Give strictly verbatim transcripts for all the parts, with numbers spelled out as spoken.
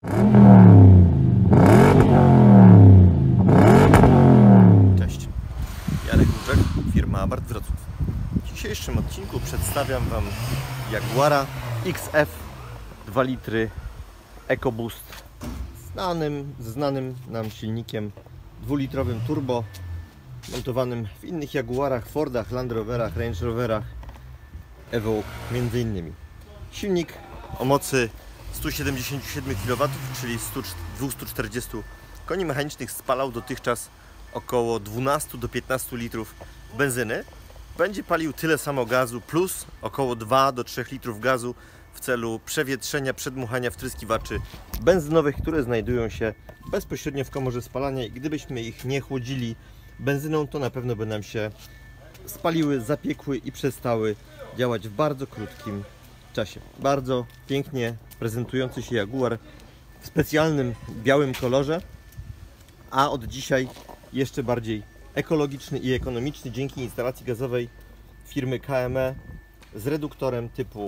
Cześć, Jarek Łuczek, firma Abarth Wrocław. W dzisiejszym odcinku przedstawiam Wam Jaguara X F dwa litry EcoBoost znanym, znanym nam silnikiem dwulitrowym turbo, montowanym w innych Jaguarach, Fordach, Land Roverach, Range Roverach, Evoque między innymi. Silnik o mocy stu siedemdziesięciu siedmiu kilowatów, czyli dwieście czterdzieści koni mechanicznych, spalał dotychczas około dwanaście do piętnastu litrów benzyny. Będzie palił tyle samo gazu plus około dwa do trzech litrów gazu w celu przewietrzenia, przedmuchania wtryskiwaczy benzynowych, które znajdują się bezpośrednio w komorze spalania i gdybyśmy ich nie chłodzili benzyną, to na pewno by nam się spaliły, zapiekły i przestały działać w bardzo krótkim czasie. Bardzo pięknie prezentujący się Jaguar w specjalnym białym kolorze, a od dzisiaj jeszcze bardziej ekologiczny i ekonomiczny dzięki instalacji gazowej firmy K M E z reduktorem typu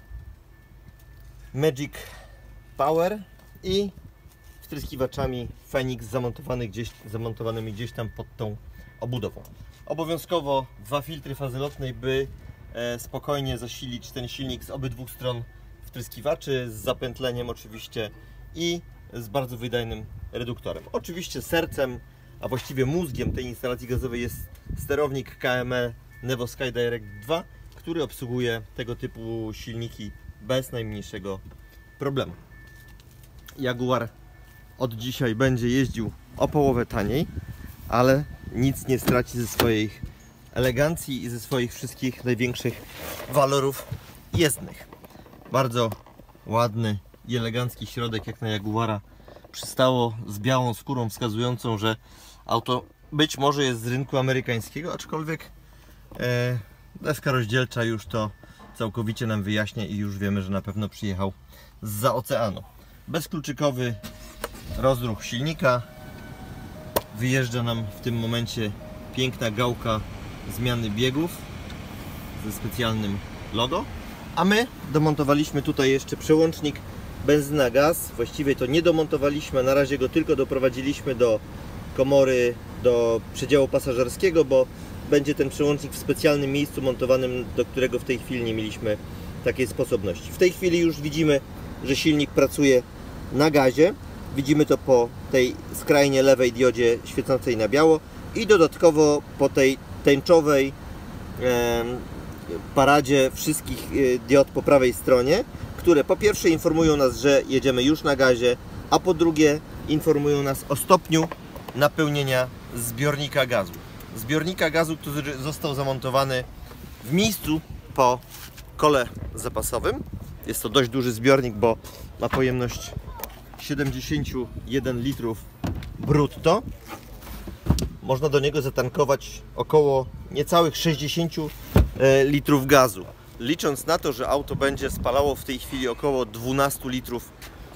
Magic Power i wtryskiwaczami Phoenix zamontowanymi gdzieś, zamontowanymi gdzieś tam pod tą obudową. Obowiązkowo dwa filtry fazy lotnej, by e, spokojnie zasilić ten silnik z obydwu stron wtryskiwaczy, z zapętleniem oczywiście i z bardzo wydajnym reduktorem. Oczywiście sercem, a właściwie mózgiem tej instalacji gazowej jest sterownik K M E Nevo SkyDirect dwa, który obsługuje tego typu silniki bez najmniejszego problemu. Jaguar od dzisiaj będzie jeździł o połowę taniej, ale nic nie straci ze swojej elegancji i ze swoich wszystkich największych walorów jezdnych. Bardzo ładny i elegancki środek jak na Jaguara przystało, z białą skórą wskazującą, że auto być może jest z rynku amerykańskiego, aczkolwiek e, deska rozdzielcza już to całkowicie nam wyjaśnia i już wiemy, że na pewno przyjechał zza oceanu. Bezkluczykowy rozruch silnika. Wyjeżdża nam w tym momencie piękna gałka zmiany biegów ze specjalnym logo, a my domontowaliśmy tutaj jeszcze przełącznik benzyna-gaz. Właściwie to nie domontowaliśmy, na razie go tylko doprowadziliśmy do komory, do przedziału pasażerskiego, bo będzie ten przełącznik w specjalnym miejscu montowanym, do którego w tej chwili nie mieliśmy takiej sposobności. W tej chwili już widzimy, że silnik pracuje na gazie. Widzimy to po tej skrajnie lewej diodzie świecącej na biało i dodatkowo po tej tęczowej e, paradzie wszystkich e, diod po prawej stronie, które po pierwsze informują nas, że jedziemy już na gazie, a po drugie informują nas o stopniu napełnienia zbiornika gazu. Zbiornika gazu, który został zamontowany w miejscu po kole zapasowym. Jest to dość duży zbiornik, bo ma pojemność siedemdziesiąt jeden litrów brutto. Można do niego zatankować około niecałych sześćdziesiąt litrów gazu. Licząc na to, że auto będzie spalało w tej chwili około dwanaście litrów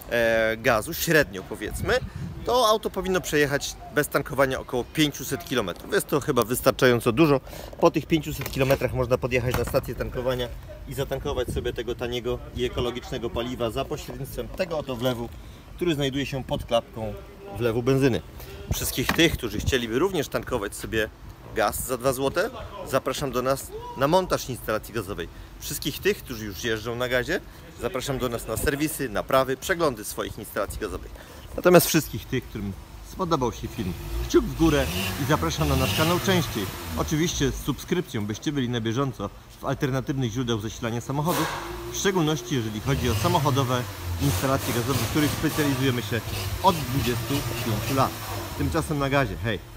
gazu, średnio powiedzmy, to auto powinno przejechać bez tankowania około pięćset kilometrów. Jest to chyba wystarczająco dużo. Po tych pięciuset kilometrach można podjechać na stację tankowania i zatankować sobie tego taniego i ekologicznego paliwa za pośrednictwem tego oto wlewu, który znajduje się pod klapką wlewu benzyny. Wszystkich tych, którzy chcieliby również tankować sobie gaz za dwa złote, zapraszam do nas na montaż instalacji gazowej. Wszystkich tych, którzy już jeżdżą na gazie, zapraszam do nas na serwisy, naprawy, przeglądy swoich instalacji gazowych. Natomiast wszystkich tych, którym spodobał się film, kciuk w górę i zapraszam na nasz kanał częściej. Oczywiście z subskrypcją, byście byli na bieżąco w alternatywnych źródeł zasilania samochodów, w szczególności jeżeli chodzi o samochodowe instalacje gazowe, w których specjalizujemy się od dwudziestu pięciu lat. Tymczasem na gazie, hej!